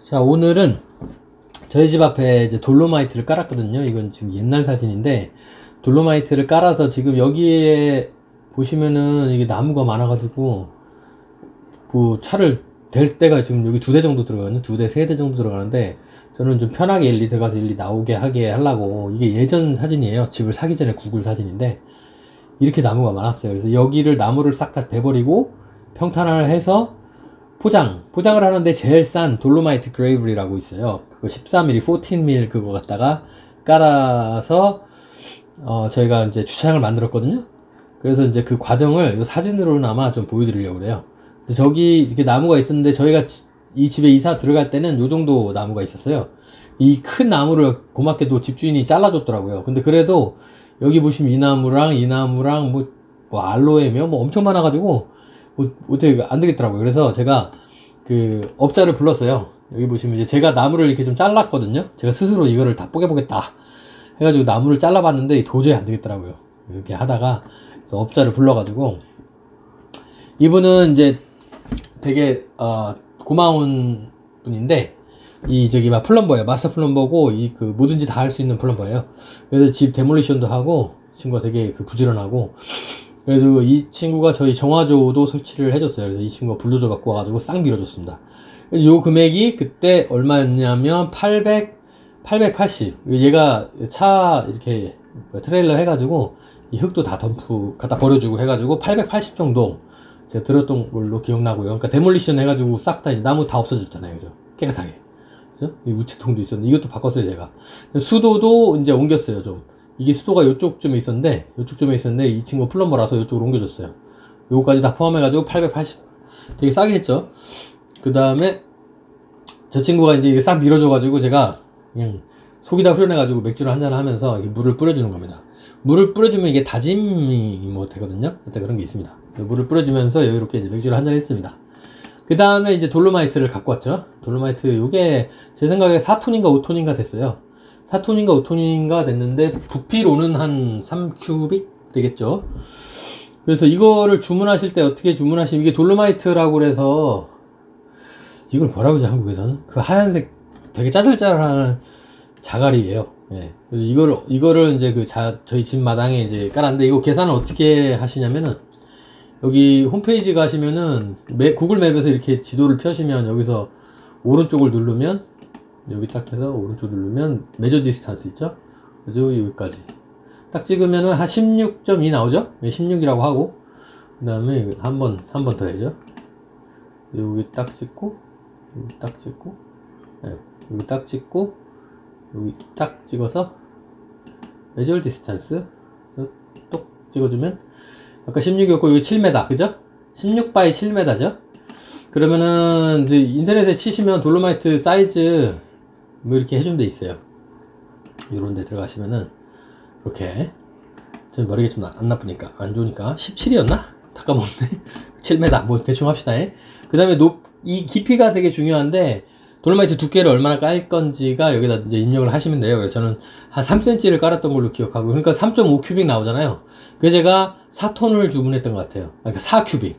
자, 오늘은 저희 집 앞에 이제 돌로마이트를 깔았거든요. 이건 지금 옛날 사진인데, 돌로마이트를 깔아서 지금 여기에 보시면은 이게 나무가 많아가지고, 그 차를 댈 때가 지금 여기 2대 정도 들어가거든요. 2대, 3대 정도 들어가는데, 저는 좀 편하게 일리 들어가서 일리 나오게 하게 하려고, 이게 예전 사진이에요. 집을 사기 전에 구글 사진인데, 이렇게 나무가 많았어요. 그래서 여기를 나무를 싹 다 베버리고, 평탄화를 해서, 포장을 하는데 제일 싼 돌로마이트 그레이블이라고 있어요. 그거 14mm, 14mm 그거 갖다가 깔아서 저희가 이제 주차장을 만들었거든요. 그래서 이제 그 과정을 이 사진으로나마 좀 보여드리려고 그래요. 그래서 저기 이렇게 나무가 있었는데 저희가 이 집에 이사 들어갈 때는 요 정도 나무가 있었어요. 이 큰 나무를 고맙게도 집주인이 잘라줬더라고요. 근데 그래도 여기 보시면 이 나무랑 뭐 알로에며 뭐 엄청 많아가지고 어떻게 안 되겠더라고요. 그래서 제가 그 업자를 불렀어요. 여기 보시면 이제 제가 나무를 이렇게 좀 잘랐거든요. 제가 스스로 이거를 다 뽀개보겠다 해가지고 나무를 잘라봤는데 도저히 안 되겠더라고요. 이렇게 하다가 그래서 업자를 불러가지고 이분은 이제 되게 고마운 분인데 이 저기 막 플럼버예요. 마스터 플럼버고 이 그 뭐든지 다 할 수 있는 플럼버예요. 그래서 집 데몰리션도 하고 친구가 되게 그 부지런하고. 그래서 이 친구가 저희 정화조도 설치를 해줬어요. 그래서 이 친구가 불도저 갖고 와가지고 싹 밀어줬습니다. 그래서 요 금액이 그때 얼마였냐면 880. 얘가 차 이렇게 트레일러 해가지고 이 흙도 다 덤프 갖다 버려주고 해가지고 880 정도 제가 들었던 걸로 기억나고요. 그러니까 데몰리션 해가지고 싹 다 이제 나무 다 없어졌잖아요. 그죠? 깨끗하게. 그죠? 이 우체통도 있었는데 이것도 바꿨어요, 제가. 수도도 이제 옮겼어요, 좀. 이게 수도가 요쪽쯤에 있었는데 이 친구 플럼버라서 요쪽으로 옮겨줬어요. 요거까지 다 포함해가지고 880 되게 싸게 했죠. 그 다음에 저 친구가 이제 싹 밀어줘가지고 제가 그냥 속이 다 후련해가지고 맥주를 한잔 하면서 물을 뿌려주는 겁니다. 물을 뿌려주면 이게 다짐이 뭐 되거든요. 일단 그런 게 있습니다. 물을 뿌려주면서 이렇게 이제 맥주를 한잔 했습니다. 그 다음에 이제 돌로마이트를 갖고 왔죠. 돌로마이트 요게 제 생각에 4톤인가 5톤인가 됐어요. 4톤인가 5톤인가 됐는데 부피로는 한 3큐빅 되겠죠. 그래서 이거를 주문하실 때 어떻게 주문하시면 이게 돌로마이트라고 그래서 이걸 뭐라고 하지 한국에서는? 그 하얀색 되게 짜잘짜잘한 자갈이에요. 예. 그래서 이거를 이제 저희 집 마당에 이제 깔았는데 이거 계산을 어떻게 하시냐면은 여기 홈페이지 가시면은 구글 맵에서 이렇게 지도를 펴시면 여기서 오른쪽을 누르면 여기 딱 해서 오른쪽 누르면 메저 디스턴스 있죠? 그래서 여기까지 딱 찍으면은 한 16.2 나오죠? 16이라고 하고 그 다음에 한 번 더 해야죠. 여기 딱 찍고 여기 딱 찍고 네, 여기 딱 찍고 여기 딱 찍어서 메저 디스턴스 그래서 똑 찍어주면 아까 16이었고 여기 7m 그죠? 16 바이 7m죠? 그러면은 이제 인터넷에 치시면 돌로마이트 사이즈 뭐 이렇게 해준 데 있어요. 요런 데 들어가시면은 이렇게 전 머리가 좀 안 나쁘니까 안 좋으니까 17이었나? 닦아먹네. 7m 뭐 대충 합시다. 그 다음에 이 깊이가 되게 중요한데 돌로마이트 두께를 얼마나 깔 건지가 여기다 이제 입력을 하시면 돼요. 그래서 저는 한 3cm를 깔았던 걸로 기억하고 그러니까 3.5 큐빅 나오잖아요. 그래서 제가 4톤을 주문했던 것 같아요. 그러니까 4큐빅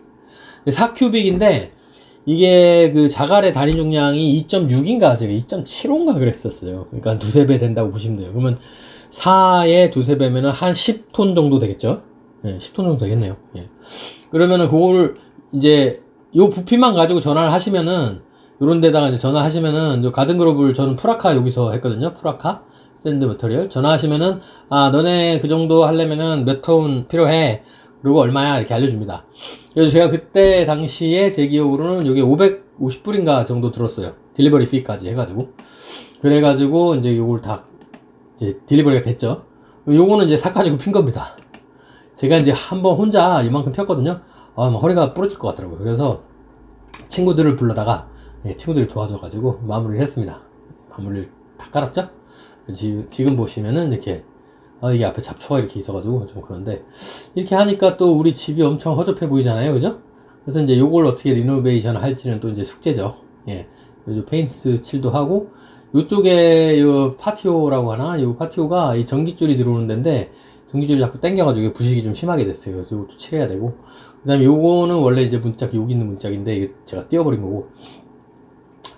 4큐빅인데 이게 그 자갈의 단위 중량이 2.6인가 제가 2.75인가 그랬었어요. 그러니까 두세 배 된다고 보시면 돼요. 그러면 4에 두세 배면은 한 10톤 정도 되겠죠? 예, 10톤 정도 되겠네요. 예. 그러면은 그거를 이제 요 부피만 가지고 전화를 하시면은 요런 데다가 이제 전화하시면은 요 가든그룹을 저는 프라카 여기서 했거든요. 프라카 샌드 머터리얼 전화하시면은 너네 그 정도 하려면은 몇 톤 필요해. 그리고 얼마야 이렇게 알려줍니다. 그래서 제가 그때 당시에 제 기억으로는 여기 550불인가 정도 들었어요. 딜리버리 피까지 해가지고 그래가지고 이제 요걸 다 이제 딜리버리가 됐죠. 요거는 이제 사가지고 핀 겁니다. 제가 이제 한번 혼자 이만큼 폈거든요. 허리가 부러질 것 같더라고요. 그래서 친구들을 불러다가 친구들이 도와줘가지고 마무리를 했습니다. 마무리를 다 깔았죠. 지금 보시면은 이렇게 이게 앞에 잡초가 이렇게 있어가지고 좀 그런데 이렇게 하니까 또 우리 집이 엄청 허접해 보이잖아요. 그죠? 그래서 이제 요걸 어떻게 리노베이션 할지는 또 이제 숙제죠. 예. 요즘 페인트 칠도 하고 요쪽에 요 파티오라고 하나? 요 파티오가 이 전기줄이 들어오는 데인데 전기줄이 자꾸 당겨가지고 부식이 좀 심하게 됐어요. 그래서 이것도 칠해야 되고 그 다음에 요거는 원래 이제 문짝 여기 있는 문짝인데 이게 제가 띄워버린 거고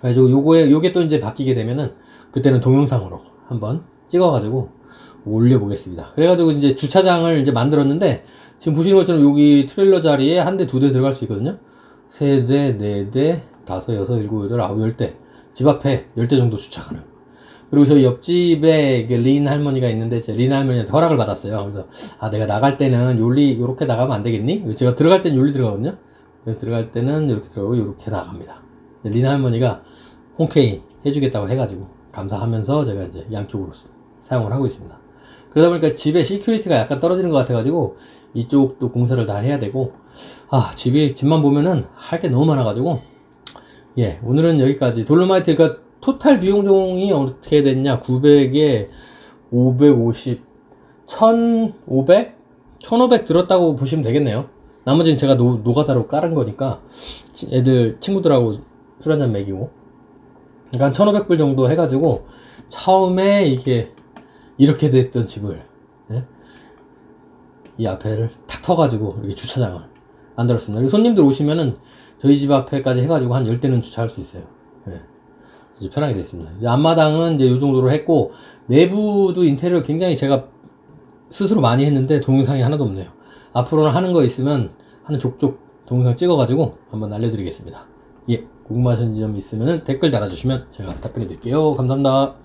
그래가지고 요게 또 이제 바뀌게 되면은 그때는 동영상으로 한번 찍어가지고 올려보겠습니다. 그래가지고 이제 주차장을 이제 만들었는데 지금 보시는 것처럼 여기 트레일러 자리에 한 대, 두 대 들어갈 수 있거든요. 세 대, 네 대, 다섯, 여섯, 일곱, 여덟, 아홉, 10대. 집 앞에 10대 정도 주차 가능. 그리고 저희 옆집에 린 할머니가 있는데 린 할머니한테 허락을 받았어요. 그래서 내가 나갈 때는 요렇게 나가면 안 되겠니? 제가 들어갈 때는 요리 들어가거든요. 그래서 들어갈 때는 이렇게 들어가고 요렇게 나갑니다. 린 할머니가 홍케이 해주겠다고 해가지고 감사하면서 제가 이제 양쪽으로 사용을 하고 있습니다. 그러다 보니까 집에 시큐리티가 약간 떨어지는 것 같아가지고 이쪽도 공사를 다 해야 되고 집만 보면은 할 게 너무 많아가지고 예, 오늘은 여기까지. 돌로마이트 그러니까 토탈 비용종이 어떻게 됐냐, 900에 550 1500? 1500 들었다고 보시면 되겠네요. 나머지는 제가 노가다로 깔은 거니까 친구들하고 술 한잔 먹이고, 그러니까 1500불 정도 해가지고 처음에 이렇게 됐던 집을, 예? 이 앞에를 탁 터가지고 이렇게 주차장을 만들었습니다. 그리고 손님들 오시면은 저희 집 앞에까지 해가지고 한 10대는 주차할 수 있어요. 예. 아주 편하게 됐습니다. 이제 앞마당은 이제 요 정도로 했고, 내부도 인테리어 굉장히 제가 스스로 많이 했는데 동영상이 하나도 없네요. 앞으로는 하는 거 있으면 하는 족족 동영상 찍어가지고 한번 알려드리겠습니다. 예, 궁금하신 점 있으면 댓글 달아주시면 제가 답변해 드릴게요. 감사합니다.